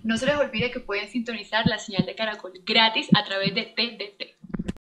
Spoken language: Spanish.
No se les olvide que pueden sintonizar la señal de Caracol gratis a través de TDT.